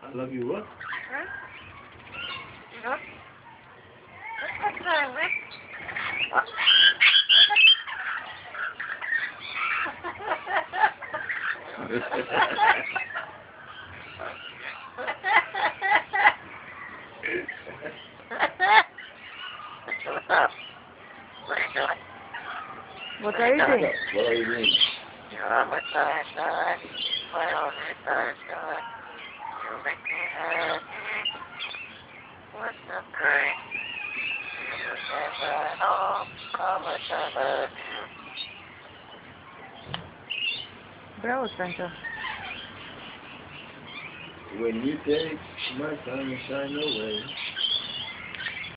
I love you what? Huh? No. What's wrong, Rick? What are you doing? What are you doing? Bravo, Sancho. When you take my sunshine away.